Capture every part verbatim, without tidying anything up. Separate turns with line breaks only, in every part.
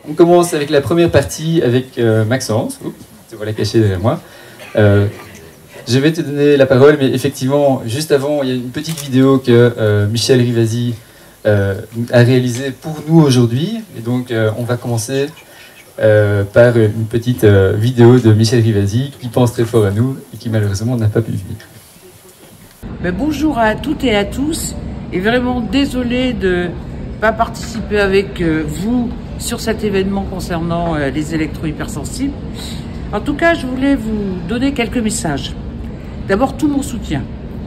on commence avec la première partie avec euh, Maxence. Oups, te voilà caché derrière moi. Euh, je vais te donner la parole, mais effectivement, juste avant, il y a une petite vidéo que euh, Michel Rivasi euh, a réalisée pour nous aujourd'hui. Et donc, euh, on va commencer euh, par une petite euh, vidéo de Michel Rivasi qui pense très fort à nous et qui malheureusement n'a pas pu venir.
Mais bonjour à toutes et à tous, et vraiment désolé de ne pas participer avec euh, vous sur cet événement concernant euh, les électro-hypersensibles. En tout cas, je voulais vous donner quelques messages. D'abord, tout mon soutien.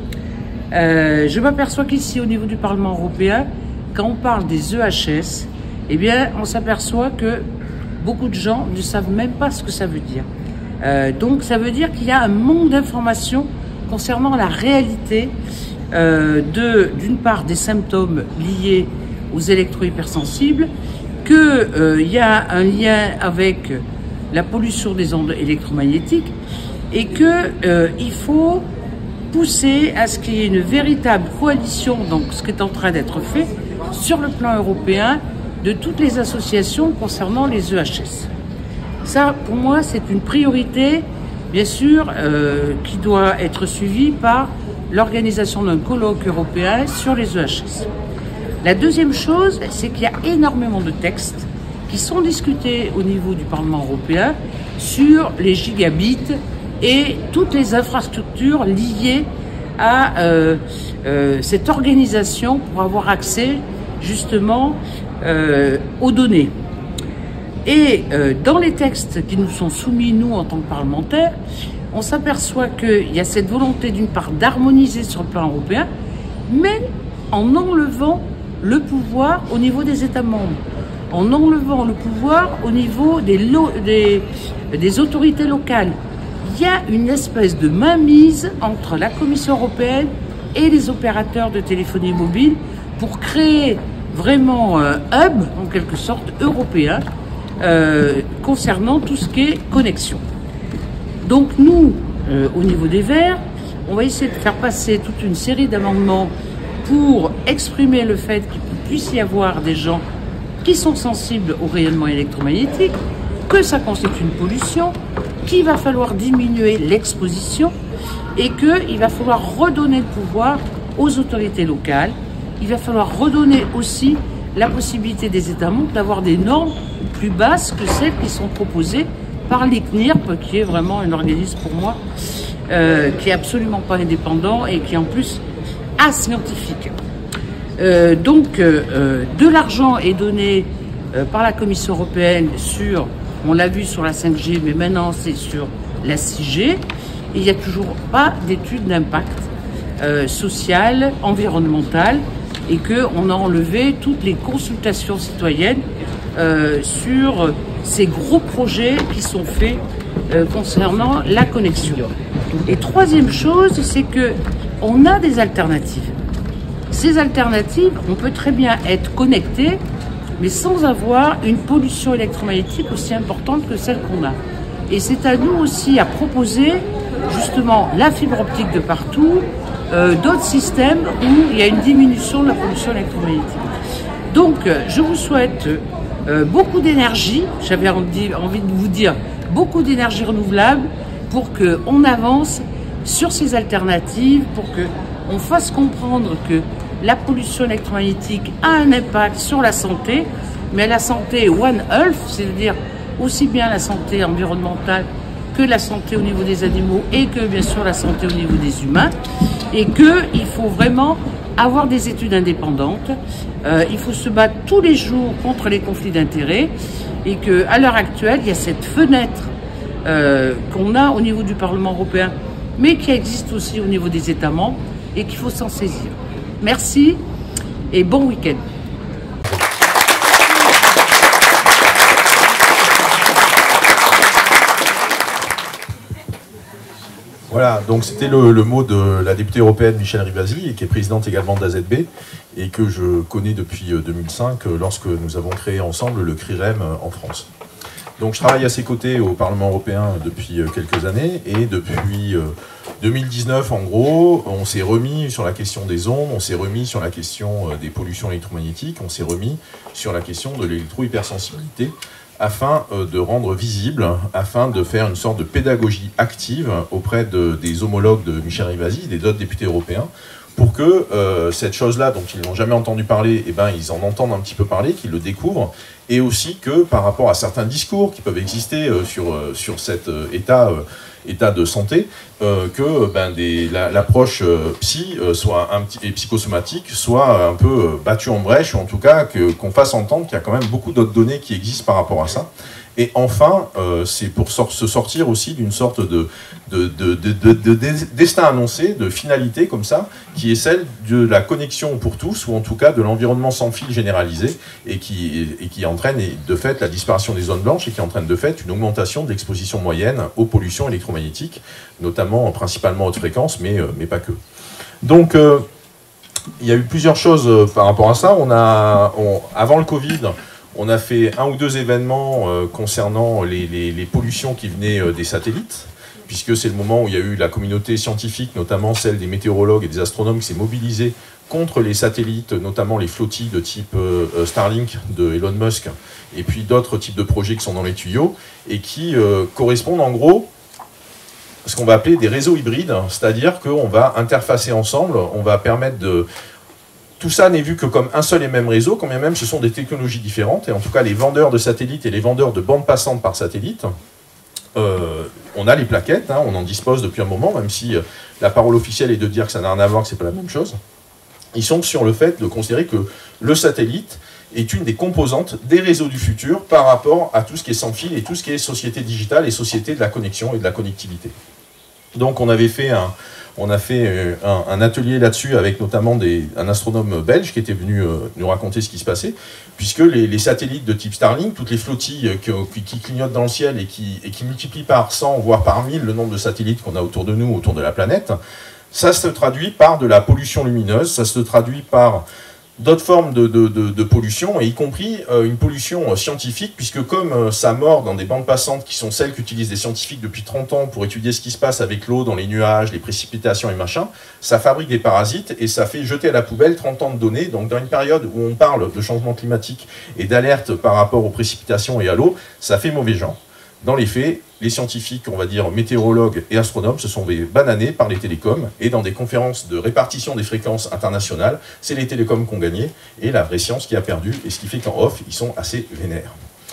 Euh, je m'aperçois qu'ici, au niveau du Parlement européen, quand on parle des E H S, eh bien, on s'aperçoit que beaucoup de gens ne savent même pas ce que ça veut dire. Euh, donc, ça veut dire qu'il y a un manque d'informations concernant la réalité euh, de, d'une part, des symptômes liés aux électro-hypersensibles, qu'il euh, y a un lien avec la pollution des ondes électromagnétiques et qu'il euh, faut pousser à ce qu'il y ait une véritable coalition, donc ce qui est en train d'être fait sur le plan européen, de toutes les associations concernant les E H S. Ça, pour moi, c'est une priorité, bien sûr, euh, qui doit être suivie par l'organisation d'un colloque européen sur les E H S. La deuxième chose, c'est qu'il y a énormément de textes qui sont discutés au niveau du Parlement européen sur les gigabits et toutes les infrastructures liées à euh, euh, cette organisation pour avoir accès justement euh, aux données. Et euh, dans les textes qui nous sont soumis, nous, en tant que parlementaires, on s'aperçoit qu'il y a cette volonté, d'une part, d'harmoniser sur le plan européen, mais en enlevant le pouvoir au niveau des États membres, en enlevant le pouvoir au niveau des, lo des, des autorités locales. Il y a une espèce de mainmise entre la Commission européenne et les opérateurs de téléphonie mobile pour créer vraiment un hub, en quelque sorte, européen, euh, concernant tout ce qui est connexion. Donc nous, euh, au niveau des Verts, on va essayer de faire passer toute une série d'amendements pour exprimer le fait qu'il puisse y avoir des gens qui sont sensibles au rayonnement électromagnétique, que ça constitue une pollution, qu'il va falloir diminuer l'exposition et qu'il va falloir redonner le pouvoir aux autorités locales. Il va falloir redonner aussi la possibilité des États membres d'avoir des normes plus basses que celles qui sont proposées par l'I C N I R P, qui est vraiment un organisme pour moi euh, qui est absolument pas indépendant et qui est en plus ascientifique. Euh, donc, euh, de l'argent est donné euh, par la Commission européenne sur, on l'a vu sur la cinq G, mais maintenant c'est sur la six G. Et il n'y a toujours pas d'études d'impact euh, social, environnemental, et qu'on a enlevé toutes les consultations citoyennes euh, sur ces gros projets qui sont faits euh, concernant la connexion. Et troisième chose, c'est que on a des alternatives. Ces alternatives, on peut très bien être connecté, mais sans avoir une pollution électromagnétique aussi importante que celle qu'on a. Et c'est à nous aussi à proposer justement la fibre optique de partout, euh, d'autres systèmes où il y a une diminution de la pollution électromagnétique. Donc, euh, je vous souhaite euh, beaucoup d'énergie, j'avais envie de vous dire beaucoup d'énergie renouvelable pour qu'on avance sur ces alternatives, pour qu'on fasse comprendre que la pollution électromagnétique a un impact sur la santé, mais la santé One Health, c'est-à-dire aussi bien la santé environnementale que la santé au niveau des animaux et que bien sûr la santé au niveau des humains, et qu'il faut vraiment avoir des études indépendantes, euh, il faut se battre tous les jours contre les conflits d'intérêts, et qu'à l'heure actuelle, il y a cette fenêtre euh, qu'on a au niveau du Parlement européen, mais qui existe aussi au niveau des États membres, et qu'il faut s'en saisir. Merci et bon week-end.
Voilà, donc c'était le, le mot de la députée européenne Michel Rivasi, et qui est présidente également d'A Z B, et que je connais depuis deux mille cinq, lorsque nous avons créé ensemble le CRIREM en France. Donc je travaille à ses côtés au Parlement européen depuis quelques années, et depuis deux mille dix-neuf, en gros, on s'est remis sur la question des ondes, on s'est remis sur la question des pollutions électromagnétiques, on s'est remis sur la question de l'électro-hypersensibilité, afin euh, de rendre visible, afin de faire une sorte de pédagogie active auprès de, des homologues de Michel Rivasi, des autres députés européens, pour que euh, cette chose-là, dont ils n'ont jamais entendu parler, eh ben, ils en entendent un petit peu parler, qu'ils le découvrent, et aussi que par rapport à certains discours qui peuvent exister euh, sur, euh, sur cet euh, état, euh, état de santé, euh, que ben, des, la, l'approche euh, psy euh, soit un petit, et psychosomatique soit un peu euh, battue en brèche, ou en tout cas que, qu'on fasse entendre qu'il y a quand même beaucoup d'autres données qui existent par rapport à ça. Et enfin, euh, c'est pour sor- se sortir aussi d'une sorte de, de, de, de, de, de, de destin annoncé, de finalité comme ça, qui est celle de la connexion pour tous, ou en tout cas de l'environnement sans fil généralisé, et qui, et qui entraîne de fait la disparition des zones blanches, et qui entraîne de fait une augmentation de l'exposition moyenne aux pollutions électromagnétiques, notamment principalement haute fréquence, mais, euh, mais pas que. Donc, euh, il y a eu plusieurs choses euh, par rapport à ça. On a, on, avant le Covid, on a fait un ou deux événements euh, concernant les, les, les pollutions qui venaient euh, des satellites, puisque c'est le moment où il y a eu la communauté scientifique, notamment celle des météorologues et des astronomes, qui s'est mobilisée contre les satellites, notamment les flottilles de type euh, Starlink de Elon Musk, et puis d'autres types de projets qui sont dans les tuyaux, et qui euh, correspondent en gros à ce qu'on va appeler des réseaux hybrides, c'est-à-dire qu'on va interfacer ensemble, on va permettre de... Tout ça n'est vu que comme un seul et même réseau, quand bien même ce sont des technologies différentes, et en tout cas les vendeurs de satellites et les vendeurs de bandes passantes par satellite, euh, on a les plaquettes, hein, on en dispose depuis un moment, même si euh, la parole officielle est de dire que ça n'a rien à voir, que c'est pas la même chose. Ils sont sur le fait de considérer que le satellite est une des composantes des réseaux du futur par rapport à tout ce qui est sans fil et tout ce qui est société digitale et société de la connexion et de la connectivité. Donc on avait fait un... On a fait un, un atelier là-dessus avec notamment des, un astronome belge qui était venu euh, nous raconter ce qui se passait, puisque les, les satellites de type Starlink, toutes les flottilles qui, qui clignotent dans le ciel et qui, et qui multiplient par cent, voire par mille le nombre de satellites qu'on a autour de nous, autour de la planète, ça se traduit par de la pollution lumineuse, ça se traduit par d'autres formes de, de, de, de pollution, et y compris euh, une pollution scientifique, puisque comme euh, ça mord dans des bandes passantes qui sont celles qu'utilisent les scientifiques depuis trente ans pour étudier ce qui se passe avec l'eau dans les nuages, les précipitations et machin, ça fabrique des parasites et ça fait jeter à la poubelle trente ans de données. Donc dans une période où on parle de changement climatique et d'alerte par rapport aux précipitations et à l'eau, ça fait mauvais genre. Dans les faits, les scientifiques, on va dire météorologues et astronomes, se sont bananés par les télécoms, et dans des conférences de répartition des fréquences internationales, c'est les télécoms qui ont gagné, et la vraie science qui a perdu, et ce qui fait qu'en off, ils sont assez vénères.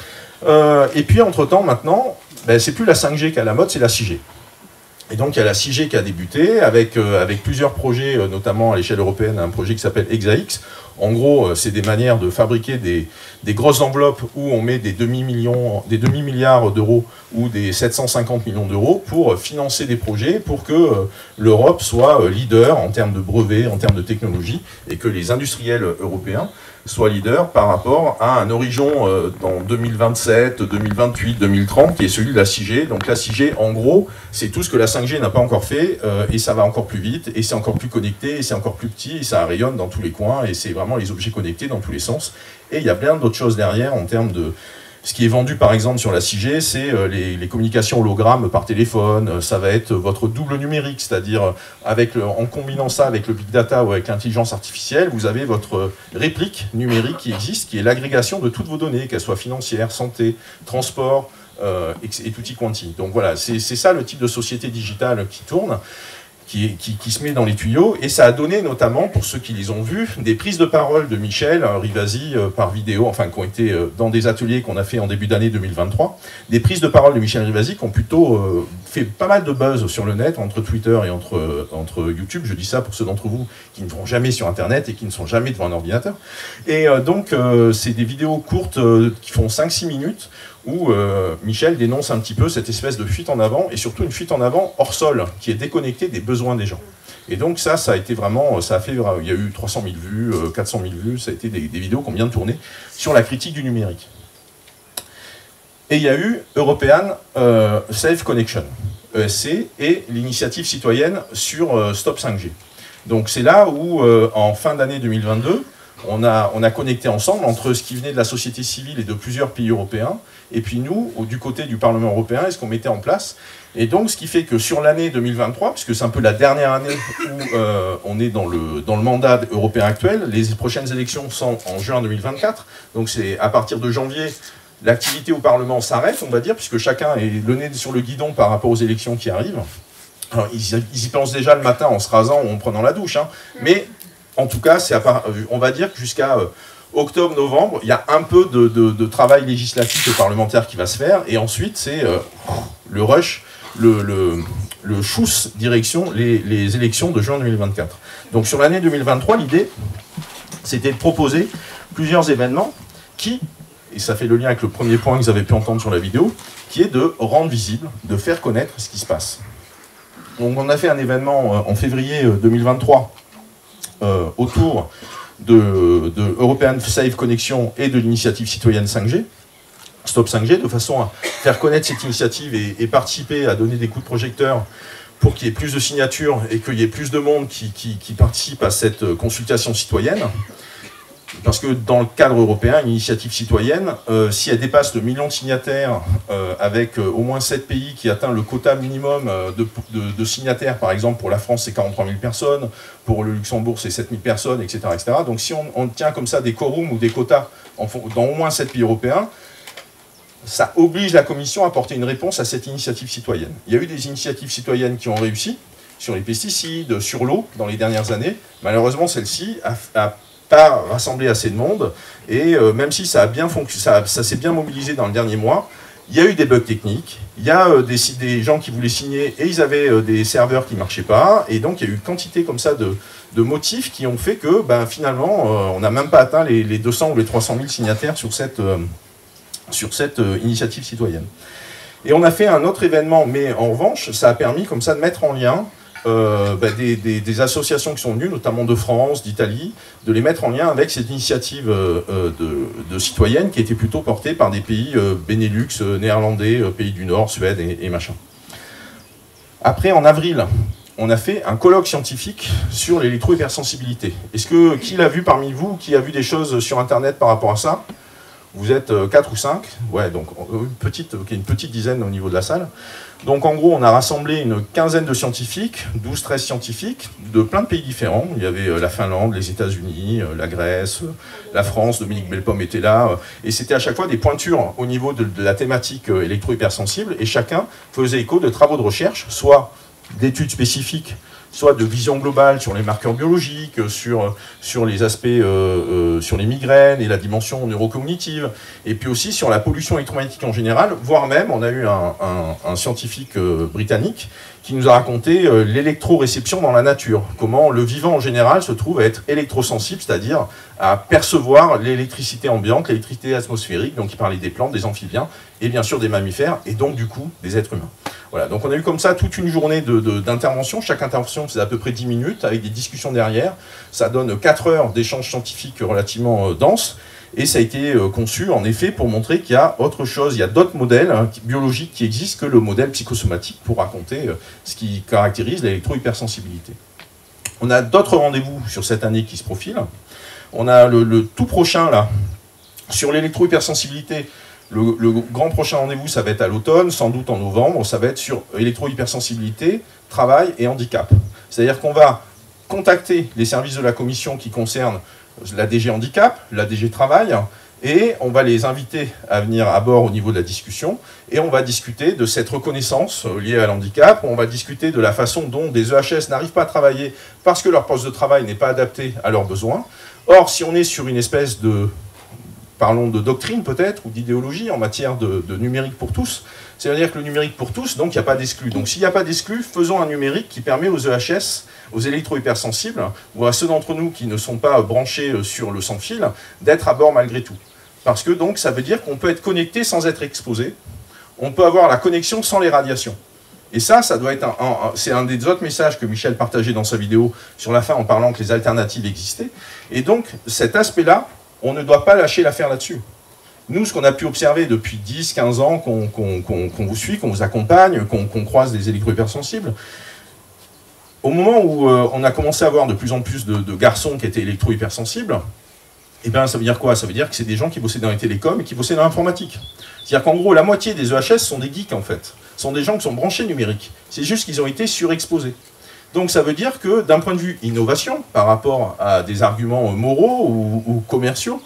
Euh, et puis, entre-temps, maintenant, ben, c'est plus la cinq G qui est à la mode, c'est la six G. Et donc, il y a la six G qui a débuté, avec, euh, avec plusieurs projets, euh, notamment à l'échelle européenne, un projet qui s'appelle ExaX. En gros, c'est des manières de fabriquer des, des grosses enveloppes où on met des demi-millions, des demi-milliards d'euros ou des sept cent cinquante millions d'euros pour financer des projets, pour que euh, l'Europe soit leader en termes de brevets, en termes de technologie, et que les industriels européens soient leaders par rapport à un horizon euh, dans deux mille vingt-sept, deux mille vingt-huit, deux mille trente, qui est celui de la six G. Donc la six G, en gros, c'est tout ce que la cinq G n'a pas encore fait, euh, et ça va encore plus vite, et c'est encore plus connecté, et c'est encore plus petit, et ça rayonne dans tous les coins, et c'est vraiment les objets connectés dans tous les sens. Et il y a plein d'autres choses derrière en termes de... Ce qui est vendu par exemple sur la six G, c'est euh, les, les communications hologrammes par téléphone, euh, ça va être votre double numérique, c'est-à-dire avec le, en combinant ça avec le big data ou avec l'intelligence artificielle, vous avez votre réplique numérique qui existe, qui est l'agrégation de toutes vos données, qu'elles soient financières, santé, transport, euh, et, et tutti quanti. Donc voilà, c'est ça le type de société digitale qui tourne. Qui, qui, qui se met dans les tuyaux, et ça a donné notamment, pour ceux qui les ont vus, des prises de parole de Michel Rivasi euh, par vidéo, enfin qui ont été euh, dans des ateliers qu'on a fait en début d'année deux mille vingt-trois, des prises de parole de Michel Rivasi qui ont plutôt euh, fait pas mal de buzz sur le net, entre Twitter et entre, euh, entre YouTube, je dis ça pour ceux d'entre vous qui ne vont jamais sur Internet et qui ne sont jamais devant un ordinateur, et euh, donc euh, c'est des vidéos courtes euh, qui font cinq six minutes, où euh, Michel dénonce un petit peu cette espèce de fuite en avant, et surtout une fuite en avant hors sol, qui est déconnectée des besoins des gens. Et donc ça, ça a été vraiment, ça a fait, il y a eu trois cent mille vues, quatre cent mille vues, ça a été des, des vidéos qu'on vient de tourner sur la critique du numérique. Et il y a eu European euh, Safe Connection, E S C, et l'initiative citoyenne sur euh, Stop cinq G. Donc c'est là où, euh, en fin d'année deux mille vingt-deux, On a, on a connecté ensemble entre ce qui venait de la société civile et de plusieurs pays européens, et puis nous, du côté du Parlement européen, et ce qu'on mettait en place. Et donc, ce qui fait que sur l'année deux mille vingt-trois, puisque c'est un peu la dernière année où euh, on est dans le, dans le mandat européen actuel, les prochaines élections sont en juin deux mille vingt-quatre, donc c'est à partir de janvier, l'activité au Parlement s'arrête, on va dire, puisque chacun est le nez sur le guidon par rapport aux élections qui arrivent. Alors, ils, ils y pensent déjà le matin en se rasant ou en prenant la douche, hein. Mais en tout cas, c'est à part, on va dire que jusqu'à euh, octobre-novembre, il y a un peu de, de, de travail législatif et parlementaire qui va se faire, et ensuite c'est euh, le rush, le, le, le chousse direction les, les élections de juin deux mille vingt-quatre. Donc sur l'année deux mille vingt-trois, l'idée, c'était de proposer plusieurs événements qui, et ça fait le lien avec le premier point que vous avez pu entendre sur la vidéo, qui est de rendre visible, de faire connaître ce qui se passe. Donc on a fait un événement en février deux mille vingt-trois euh, autour de, de European Safe Connection et de l'initiative citoyenne cinq G, Stop cinq G, de façon à faire connaître cette initiative et, et participer à donner des coups de projecteur pour qu'il y ait plus de signatures et qu'il y ait plus de monde qui, qui, qui participe à cette consultation citoyenne. Parce que dans le cadre européen, une initiative citoyenne, euh, si elle dépasse le million de signataires, euh, avec euh, au moins sept pays qui atteint le quota minimum euh, de, de, de signataires, par exemple pour la France c'est quarante-trois mille personnes, pour le Luxembourg c'est sept mille personnes, et cetera, et cetera. Donc si on, on tient comme ça des quorums ou des quotas en, dans au moins sept pays européens, ça oblige la Commission à apporter une réponse à cette initiative citoyenne. Il y a eu des initiatives citoyennes qui ont réussi, sur les pesticides, sur l'eau, dans les dernières années. Malheureusement, celle-ci a, a pas rassemblé assez de monde, et euh, même si ça a bien fonctionné, ça, ça s'est bien mobilisé dans le dernier mois, il y a eu des bugs techniques, il y a euh, des, des gens qui voulaient signer, et ils avaient euh, des serveurs qui ne marchaient pas, et donc il y a eu quantité comme ça de, de motifs qui ont fait que, ben, finalement, euh, on n'a même pas atteint les, les deux cents ou les trois cent mille signataires sur cette, euh, sur cette euh, initiative citoyenne. Et on a fait un autre événement, mais en revanche, ça a permis comme ça de mettre en lien Euh, bah, des, des, des associations qui sont venues, notamment de France, d'Italie, de les mettre en lien avec cette initiative euh, de, de citoyenne qui était plutôt portée par des pays euh, Benelux, euh, néerlandais, euh, pays du Nord, Suède et, et machin. Après, en avril, on a fait un colloque scientifique sur l'électro-hypersensibilité. Est-ce que, qui l'a vu parmi vous, qui a vu des choses sur Internet par rapport à ça? Vous êtes quatre ou cinq, ouais, donc une petite, une petite dizaine au niveau de la salle. Donc en gros, on a rassemblé une quinzaine de scientifiques, douze treize scientifiques, de plein de pays différents. Il y avait la Finlande, les États-Unis, la Grèce, la France, Dominique Bellepomme était là. Et c'était à chaque fois des pointures au niveau de, de la thématique électro-hypersensible. Et chacun faisait écho de travaux de recherche, soit d'études spécifiques, soit de vision globale sur les marqueurs biologiques, sur, sur les aspects, euh, euh, sur les migraines et la dimension neurocognitive, et puis aussi sur la pollution électromagnétique en général, voire même, on a eu un, un, un scientifique euh, britannique qui nous a raconté euh, l'électroréception dans la nature, comment le vivant en général se trouve à être électrosensible, c'est-à-dire à percevoir l'électricité ambiante, l'électricité atmosphérique, donc il parlait des plantes, des amphibiens, et bien sûr des mammifères, et donc du coup des êtres humains. Voilà, donc on a eu comme ça toute une journée d'intervention, de, de, chaque intervention faisait à peu près dix minutes, avec des discussions derrière, ça donne quatre heures d'échanges scientifiques relativement euh, denses, et ça a été euh, conçu en effet pour montrer qu'il y a autre chose, il y a d'autres modèles hein, biologiques qui existent que le modèle psychosomatique pour raconter euh, ce qui caractérise l'électro-hypersensibilité. On a d'autres rendez-vous sur cette année qui se profilent. On a le, le tout prochain là, sur l'électro-hypersensibilité. Le, le grand prochain rendez-vous, ça va être à l'automne, sans doute en novembre, ça va être sur électro-hypersensibilité, travail et handicap. C'est-à-dire qu'on va contacter les services de la commission qui concernent la D G handicap, la D G travail, et on va les inviter à venir à bord au niveau de la discussion, et on va discuter de cette reconnaissance liée à l'handicap, on va discuter de la façon dont des E H S n'arrivent pas à travailler parce que leur poste de travail n'est pas adapté à leurs besoins. Or, si on est sur une espèce de... parlons de doctrine peut-être, ou d'idéologie en matière de, de numérique pour tous. C'est-à-dire que le numérique pour tous, donc il n'y a pas d'exclus. Donc s'il n'y a pas d'exclus, faisons un numérique qui permet aux E H S, aux électro-hypersensibles, ou à ceux d'entre nous qui ne sont pas branchés sur le sans-fil, d'être à bord malgré tout. Parce que donc ça veut dire qu'on peut être connecté sans être exposé, on peut avoir la connexion sans les radiations. Et ça, ça doit être un, un, c'est un des autres messages que Michel partageait dans sa vidéo sur la fin en parlant que les alternatives existaient. Et donc cet aspect-là, on ne doit pas lâcher l'affaire là-dessus. Nous, ce qu'on a pu observer depuis dix quinze ans, qu'on qu'on, qu'on, qu'on vous suit, qu'on vous accompagne, qu'on qu'on croise des électro-hypersensibles, au moment où euh, on a commencé à avoir de plus en plus de, de garçons qui étaient électro-hypersensibles, eh bien, ça veut dire quoi? Ça veut dire que c'est des gens qui bossaient dans les télécoms et qui bossaient dans l'informatique. C'est-à-dire qu'en gros, la moitié des E H S sont des geeks, en fait. Ce sont des gens qui sont branchés numériques. C'est juste qu'ils ont été surexposés. Donc ça veut dire que d'un point de vue innovation, par rapport à des arguments moraux ou, ou commerciaux,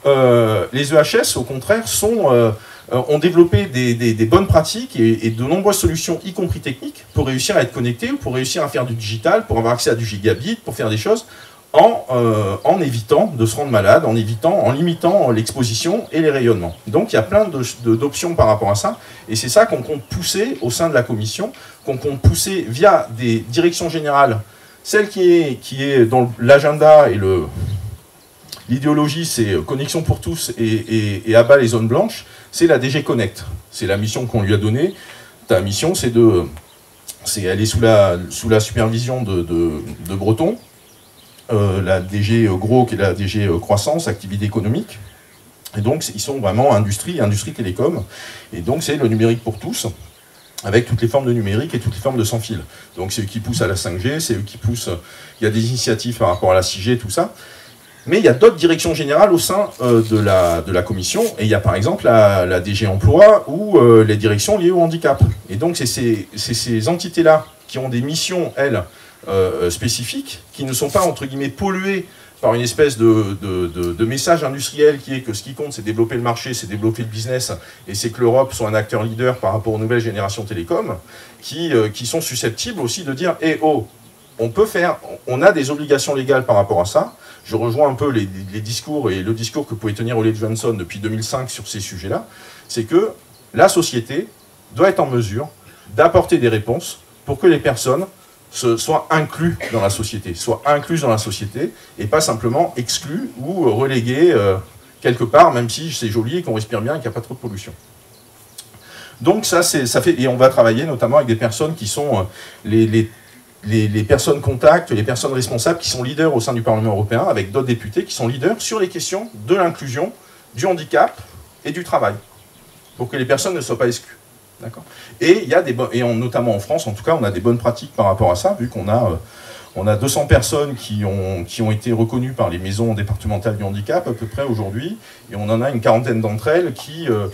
euh, les E H S, au contraire, sont, euh, ont développé des, des, des bonnes pratiques et, et de nombreuses solutions, y compris techniques, pour réussir à être connectés, pour réussir à faire du digital, pour avoir accès à du gigabit, pour faire des choses en, euh, en évitant de se rendre malade, en évitant, en limitant l'exposition et les rayonnements. Donc il y a plein d'options par rapport à ça, et c'est ça qu'on compte pousser au sein de la commission, qu'on compte pousser via des directions générales. Celle qui est, qui est dans l'agenda et le... L'idéologie, c'est connexion pour tous et, et, et abat les zones blanches, c'est la D G Connect. C'est la mission qu'on lui a donnée. Ta mission, c'est de... C'est, elle est sous la, sous la supervision de, de, de Breton, euh, la D G Gros qui est la D G Croissance, Activité économique. Et donc, ils sont vraiment industrie, industrie télécom. Et donc, c'est le numérique pour tous, avec toutes les formes de numérique et toutes les formes de sans fil. Donc, c'est eux qui poussent à la cinq G, c'est eux qui poussent... Il y a des initiatives par rapport à la six G, tout ça. Mais il y a d'autres directions générales au sein euh, de, la, de la commission, et il y a par exemple la, la D G Emploi ou euh, les directions liées au handicap. Et donc c'est ces, ces entités-là qui ont des missions, elles, euh, spécifiques, qui ne sont pas, entre guillemets, polluées par une espèce de, de, de, de message industriel qui est que ce qui compte, c'est développer le marché, c'est développer le business, et c'est que l'Europe soit un acteur leader par rapport aux nouvelles générations télécom, qui, euh, qui sont susceptibles aussi de dire eh, « oh, on peut faire, on a des obligations légales par rapport à ça ». Je rejoins un peu les, les discours et le discours que pouvait tenir Ole Johansson depuis deux mille cinq sur ces sujets-là, c'est que la société doit être en mesure d'apporter des réponses pour que les personnes se, soient incluses dans la société, soient incluses dans la société et pas simplement exclues ou reléguées euh, quelque part, même si c'est joli et qu'on respire bien et qu'il n'y a pas trop de pollution. Donc ça, ça fait, et on va travailler notamment avec des personnes qui sont euh, les, les Les, les personnes contacts, les personnes responsables qui sont leaders au sein du Parlement européen, avec d'autres députés qui sont leaders sur les questions de l'inclusion, du handicap et du travail, pour que les personnes ne soient pas exclues. Et, il y a des et on, notamment en France, en tout cas, on a des bonnes pratiques par rapport à ça, vu qu'on a, euh, on a deux cents personnes qui ont, qui ont été reconnues par les maisons départementales du handicap, à peu près aujourd'hui, et on en a une quarantaine d'entre elles qui... Euh,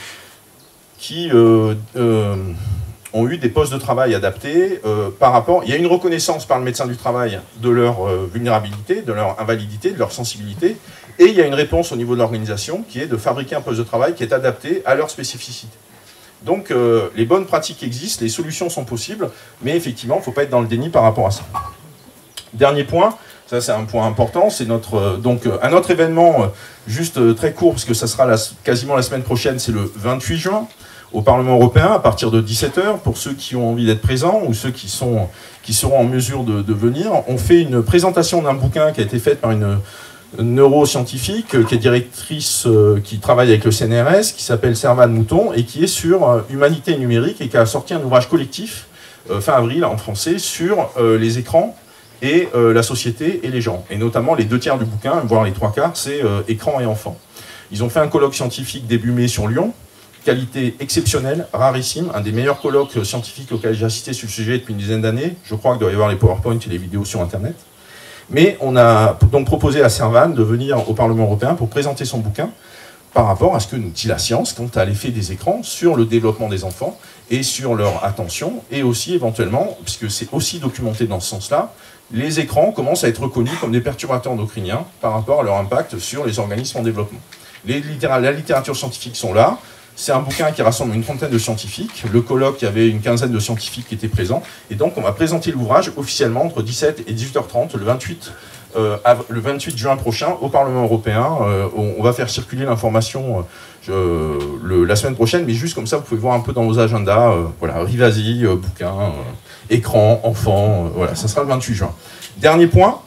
qui euh, euh, ont eu des postes de travail adaptés euh, par rapport... Il y a une reconnaissance par le médecin du travail de leur euh, vulnérabilité, de leur invalidité, de leur sensibilité, et il y a une réponse au niveau de l'organisation qui est de fabriquer un poste de travail qui est adapté à leur spécificité. Donc euh, les bonnes pratiques existent, les solutions sont possibles, mais effectivement, il ne faut pas être dans le déni par rapport à ça. Dernier point, ça c'est un point important, c'est notre... Euh, donc euh, un autre événement, euh, juste euh, très court, parce que ça sera la, quasiment la semaine prochaine, c'est le vingt-huit juin, au Parlement européen, à partir de dix-sept heures, pour ceux qui ont envie d'être présents ou ceux qui, sont, qui seront en mesure de, de venir. On fait une présentation d'un bouquin qui a été fait par une, une neuroscientifique qui est directrice, euh, qui travaille avec le C N R S, qui s'appelle Servane Mouton, et qui est sur euh, humanité numérique, et qui a sorti un ouvrage collectif, euh, fin avril, en français, sur euh, les écrans et euh, la société et les gens. Et notamment, les deux tiers du bouquin, voire les trois quarts, c'est euh, écran et enfants. Ils ont fait un colloque scientifique début mai sur Lyon, qualité exceptionnelle, rarissime, un des meilleurs colloques scientifiques auxquels j'ai assisté sur le sujet depuis une dizaine d'années. Je crois qu'il doit y avoir les PowerPoint et les vidéos sur Internet. Mais on a donc proposé à Servane de venir au Parlement européen pour présenter son bouquin par rapport à ce que nous dit la science quant à l'effet des écrans sur le développement des enfants et sur leur attention, et aussi éventuellement, puisque c'est aussi documenté dans ce sens-là, les écrans commencent à être reconnus comme des perturbateurs endocriniens par rapport à leur impact sur les organismes en développement. Les littéra- la littérature scientifique sont là. C'est un bouquin qui rassemble une trentaine de scientifiques. Le colloque, il y avait une quinzaine de scientifiques qui étaient présents. Et donc, on va présenter l'ouvrage officiellement entre dix-sept et dix-huit heures trente, le vingt-huit, euh, le vingt-huit juin prochain, au Parlement européen. Euh, on, on va faire circuler l'information euh, le, la semaine prochaine, mais juste comme ça, vous pouvez voir un peu dans vos agendas. Euh, voilà, Rivasi, euh, bouquin, euh, écran, enfant, euh, voilà, ça sera le vingt-huit juin. Dernier point,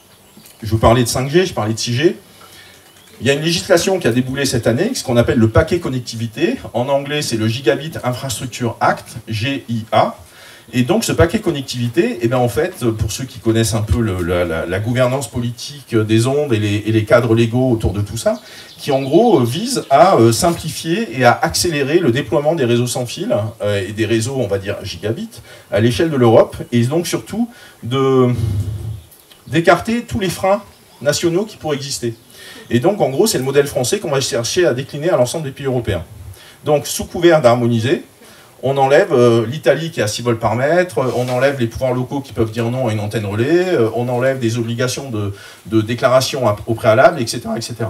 je vous parlais de cinq G, je parlais de six G. Il y a une législation qui a déboulé cette année, ce qu'on appelle le paquet connectivité. En anglais, c'est le Gigabit Infrastructure Act, G I A. Et donc, ce paquet connectivité, eh bien, en fait, pour ceux qui connaissent un peu le, la, la, la gouvernance politique des ondes et les, et les cadres légaux autour de tout ça, qui en gros vise à euh, simplifier et à accélérer le déploiement des réseaux sans fil euh, et des réseaux, on va dire, gigabit, à l'échelle de l'Europe, et donc surtout de, d'écarter tous les freins nationaux qui pourraient exister. Et donc, en gros, c'est le modèle français qu'on va chercher à décliner à l'ensemble des pays européens. Donc, sous couvert d'harmoniser, on enlève euh, l'Italie qui est à six volts par mètre, on enlève les pouvoirs locaux qui peuvent dire non à une antenne relais, euh, on enlève des obligations de, de déclaration au préalable, et cetera, et cetera.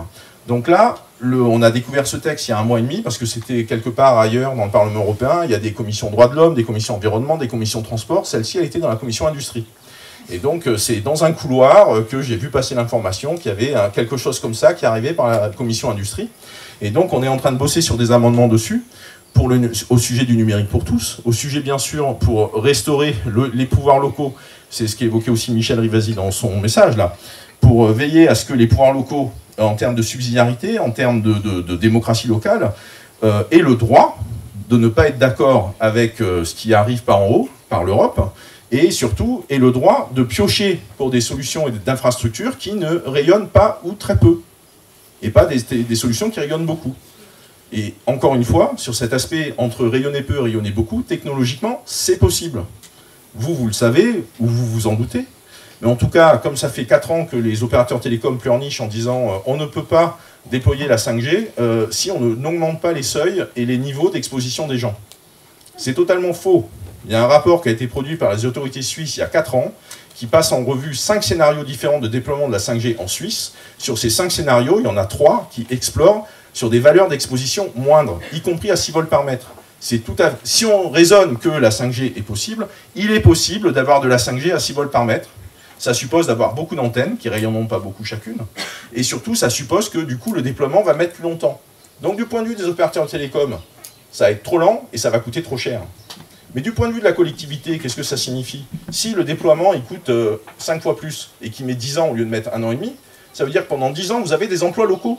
Donc là, le, on a découvert ce texte il y a un mois et demi, parce que c'était quelque part ailleurs dans le Parlement européen. Il y a des commissions droits de l'homme, des commissions environnement, des commissions transport. Celle-ci, elle était dans la commission industrie. Et donc, c'est dans un couloir que j'ai vu passer l'information qu'il y avait quelque chose comme ça qui arrivait par la commission industrie. Et donc, on est en train de bosser sur des amendements dessus, pour le, au sujet du numérique pour tous, au sujet, bien sûr, pour restaurer le, les pouvoirs locaux. C'est ce qu'évoquait aussi Michel Rivasi dans son message, là, pour veiller à ce que les pouvoirs locaux, en termes de subsidiarité, en termes de, de, de démocratie locale, euh, aient le droit de ne pas être d'accord avec euh, ce qui arrive par en haut, par l'Europe, et surtout aient le droit de piocher pour des solutions et d'infrastructures qui ne rayonnent pas ou très peu, et pas des, des solutions qui rayonnent beaucoup. Et encore une fois, sur cet aspect entre rayonner peu et rayonner beaucoup, technologiquement, c'est possible. Vous, vous le savez, ou vous vous en doutez. Mais en tout cas, comme ça fait quatre ans que les opérateurs télécoms pleurnichent en disant euh, on ne peut pas déployer la cinq G euh, si on n'augmente pas les seuils et les niveaux d'exposition des gens. C'est totalement faux. Il y a un rapport qui a été produit par les autorités suisses il y a quatre ans qui passe en revue cinq scénarios différents de déploiement de la cinq G en Suisse. Sur ces cinq scénarios, il y en a trois qui explorent sur des valeurs d'exposition moindres, y compris à six volts par mètre. C'est tout à... Si on raisonne que la cinq G est possible, il est possible d'avoir de la cinq G à six volts par mètre. Ça suppose d'avoir beaucoup d'antennes, qui rayonnent pas beaucoup chacune. Et surtout, ça suppose que du coup, le déploiement va mettre plus longtemps. Donc du point de vue des opérateurs de télécom, ça va être trop lent et ça va coûter trop cher. Mais du point de vue de la collectivité, qu'est-ce que ça signifie? Si le déploiement, il coûte euh, cinq fois plus et qu'il met dix ans au lieu de mettre un an et demi, ça veut dire que pendant dix ans, vous avez des emplois locaux.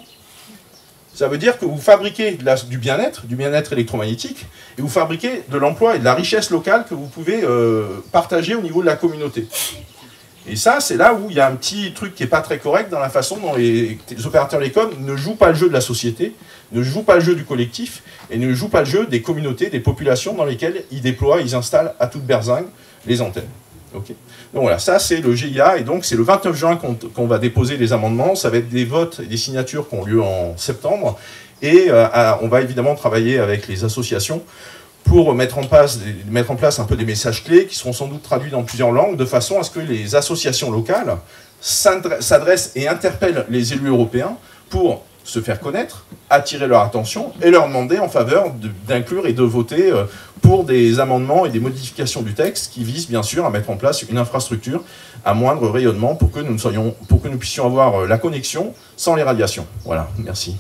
Ça veut dire que vous fabriquez de la, du bien-être, du bien-être électromagnétique, et vous fabriquez de l'emploi et de la richesse locale que vous pouvez euh, partager au niveau de la communauté. Et ça, c'est là où il y a un petit truc qui n'est pas très correct dans la façon dont les, les opérateurs télécoms ne jouent pas le jeu de la société, ne jouent pas le jeu du collectif, et ne jouent pas le jeu des communautés, des populations dans lesquelles ils déploient, ils installent à toute berzingue les antennes. Okay. Donc voilà, ça c'est le G I A, et donc c'est le vingt-neuf juin qu'on qu'on va déposer les amendements. Ça va être des votes et des signatures qui ont lieu en septembre, et euh, à, on va évidemment travailler avec les associations pour mettre en, place, mettre en place un peu des messages clés qui seront sans doute traduits dans plusieurs langues, de façon à ce que les associations locales s'adressent et interpellent les élus européens pour se faire connaître, attirer leur attention et leur demander en faveur d'inclure et de voter pour des amendements et des modifications du texte qui visent bien sûr à mettre en place une infrastructure à moindre rayonnement pour que nous, soyons, pour que nous puissions avoir la connexion sans les radiations. Voilà, merci.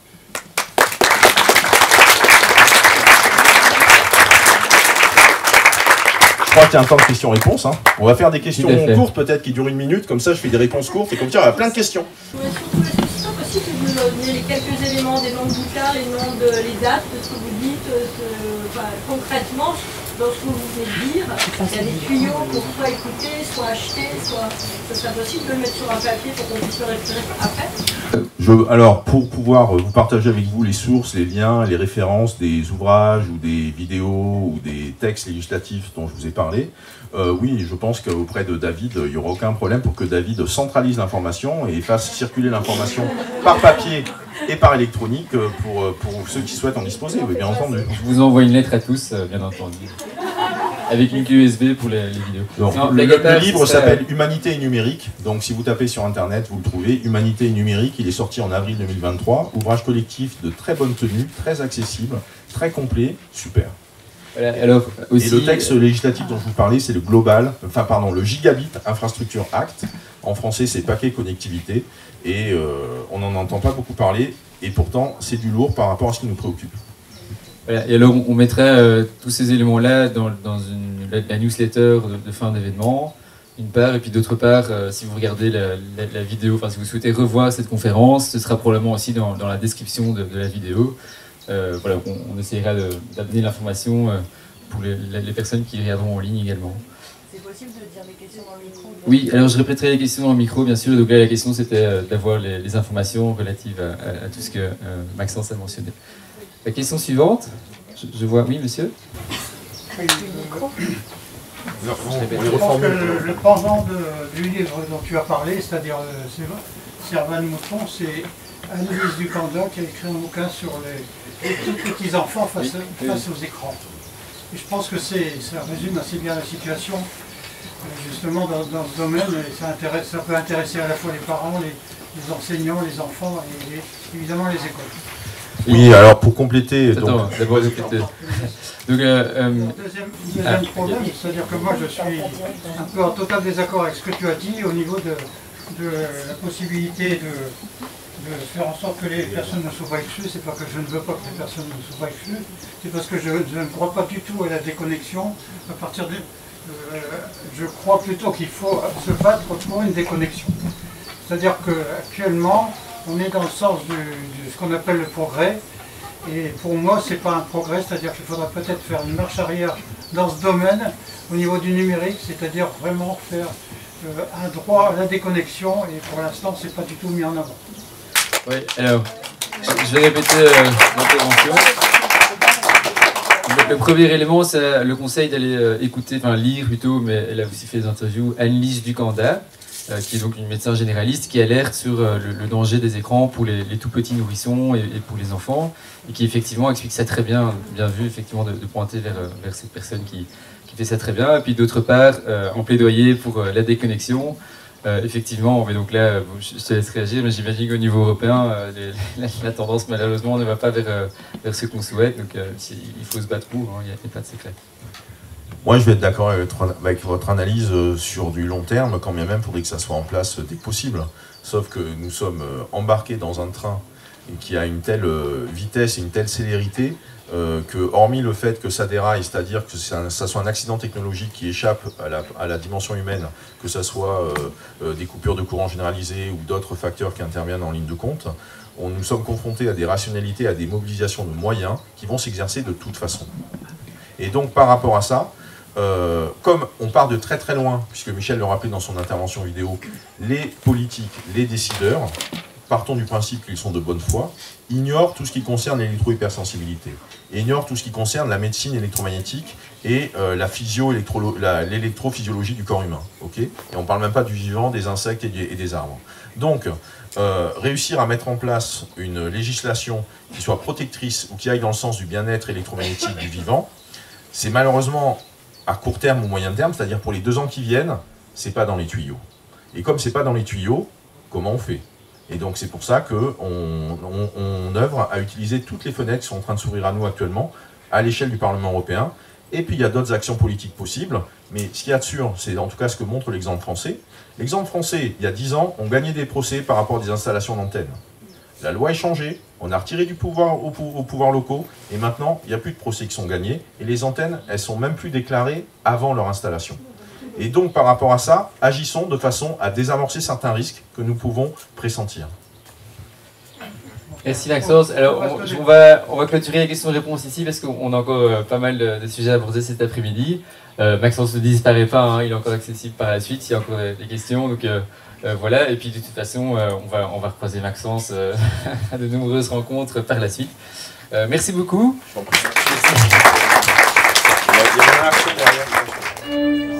Je crois qu'il y a un temps de questions-réponses. Hein. On va faire des questions courtes, peut-être qui durent une minute, comme ça je fais des réponses courtes, et comme ça il y a plein de questions.
Est-ce possible que vous donniez les quelques éléments, des noms de bouquins, les noms de les dates de ce que vous dites, ce, enfin, concrètement, dans ce que vous venez de dire, il y a des tuyaux pour soit écouter, soit acheter, soit... Ce serait possible de le mettre sur un papier pour qu'on puisse le récupérer après?
Je, alors, pour pouvoir vous partager avec vous les sources, les liens, les références des ouvrages ou des vidéos ou des textes législatifs dont je vous ai parlé, euh, oui, je pense qu'auprès de David, il n'y aura aucun problème pour que David centralise l'information et fasse circuler l'information par papier et par électronique pour, pour ceux qui souhaitent en disposer, oui, bien entendu.
Je vous envoie une lettre à tous, bien entendu. Avec une clé U S B pour les, les vidéos.
Donc, non, le, le livre s'appelle Humanité et numérique. Donc si vous tapez sur internet, vous le trouvez. Humanité et numérique, il est sorti en avril deux mille vingt-trois. Ouvrage collectif de très bonne tenue, très accessible, très complet, super.
Voilà, alors, aussi...
Et le texte législatif dont je vous parlais, c'est le Global, enfin pardon, le Gigabit Infrastructure Act. En français, c'est paquet connectivité. Et euh, on n'en entend pas beaucoup parler. Et pourtant, c'est du lourd par rapport à ce qui nous préoccupe.
Voilà, et alors on mettrait euh, tous ces éléments-là dans, dans une, la, la newsletter de, de fin d'événement, d'une part, et puis d'autre part, euh, si vous regardez la, la, la vidéo, enfin si vous souhaitez revoir cette conférence, ce sera probablement aussi dans, dans la description de, de la vidéo. Euh, voilà, on, on essaiera d'amener l'information euh, pour les, les personnes qui regarderont en ligne également.
C'est possible de dire des questions dans le micro?
Oui, alors je répéterai les questions dans le micro, bien sûr. Donc là, la question c'était euh, d'avoir les, les informations relatives à, à, à tout ce que euh, Maxence a mentionné. La question suivante, je, je vois, oui monsieur.
Oui, je pense que le, le pendant de, du livre dont tu as parlé, c'est-à-dire euh, Servan Mouton, c'est Annelise Ducanda qui a écrit un bouquin sur les, les tout petits enfants face, oui, face aux écrans. Et je pense que ça résume assez bien la situation, justement dans, dans ce domaine, et ça, intéresse, ça peut intéresser à la fois les parents, les, les enseignants, les enfants et les, évidemment les écoles.
Oui, alors pour compléter...
Attends, d'abord répéter. Donc, euh, euh,
deuxième, deuxième ah, problème, c'est-à-dire que moi je suis un peu en total désaccord avec ce que tu as dit au niveau de, de la possibilité de, de faire en sorte que les personnes ne soient pas exclues. C'est pas que je ne veux pas que les personnes ne soient pas exclues, c'est parce que je, je ne crois pas du tout à la déconnexion. À partir de, euh, je crois plutôt qu'il faut se battre pour une déconnexion. C'est-à-dire qu'actuellement, on est dans le sens de, de ce qu'on appelle le progrès. Et pour moi, ce n'est pas un progrès, c'est-à-dire qu'il faudra peut-être faire une marche arrière dans ce domaine, au niveau du numérique, c'est-à-dire vraiment faire euh, un droit à la déconnexion, et pour l'instant, ce n'est pas du tout mis en avant.
Oui, alors, je vais répéter euh, l'intervention. Le premier élément, c'est le conseil d'aller euh, écouter, enfin lire plutôt, mais elle a aussi fait des interviews, Anne-Lise Ducanda, Euh, qui est donc une médecin généraliste qui alerte sur euh, le, le danger des écrans pour les, les tout petits nourrissons et, et pour les enfants, et qui effectivement explique ça très bien, bien vu effectivement de, de pointer vers, vers cette personne qui, qui fait ça très bien. Et puis d'autre part, euh, en plaidoyer pour euh, la déconnexion, euh, effectivement, mais donc là, je te laisse réagir, mais j'imagine qu'au niveau européen, euh, les, la, la tendance malheureusement ne va pas vers, euh, vers ce qu'on souhaite, donc euh, il faut se battre pour, hein, il n'y a, a pas de secret.
Moi, je vais être d'accord avec votre analyse sur du long terme, quand bien même, il faudrait que ça soit en place dès que possible. Sauf que nous sommes embarqués dans un train qui a une telle vitesse et une telle célérité euh, que, hormis le fait que ça déraille, c'est-à-dire que un, ça soit un accident technologique qui échappe à la, à la dimension humaine, que ça soit euh, euh, des coupures de courant généralisées ou d'autres facteurs qui interviennent en ligne de compte, on, nous sommes confrontés à des rationalités, à des mobilisations de moyens qui vont s'exercer de toute façon. Et donc, par rapport à ça, Euh, comme on part de très très loin, puisque Michel le rappelait dans son intervention vidéo, les politiques, les décideurs, partons du principe qu'ils sont de bonne foi, ignorent tout ce qui concerne l'électro-hypersensibilité, et ignorent tout ce qui concerne la médecine électromagnétique et euh, la physio l'électrophysiologie du corps humain. Okay, et on ne parle même pas du vivant, des insectes et des, et des arbres. Donc, euh, réussir à mettre en place une législation qui soit protectrice ou qui aille dans le sens du bien-être électromagnétique du vivant, c'est malheureusement à court terme ou moyen terme, c'est-à-dire pour les deux ans qui viennent, c'est pas dans les tuyaux. Et comme c'est pas dans les tuyaux, comment on fait? Et donc c'est pour ça qu'on on, on œuvre à utiliser toutes les fenêtres qui sont en train de s'ouvrir à nous actuellement, à l'échelle du Parlement européen. Et puis il y a d'autres actions politiques possibles, mais ce qu'il y a de sûr, c'est en tout cas ce que montre l'exemple français. L'exemple français, il y a dix ans, on gagnait des procès par rapport à des installations d'antennes. La loi est changée, on a retiré du pouvoir aux, aux pouvoirs locaux, et maintenant, il n'y a plus de procès qui sont gagnés, et les antennes, elles sont même plus déclarées avant leur installation. Et donc, par rapport à ça, agissons de façon à désamorcer certains risques que nous pouvons pressentir.
Merci Maxence. Alors, on, on, va, on va clôturer les questions-réponses ici, parce qu'on a encore euh, pas mal de, de sujets à aborder cet après-midi. Euh, Maxence ne disparaît pas, hein, il est encore accessible par la suite, s'il y a encore des questions. Donc, euh, Euh, voilà, et puis de toute façon, euh, on, va, on va recroiser Maxence euh, à de nombreuses rencontres par la suite. Euh, merci beaucoup. Merci.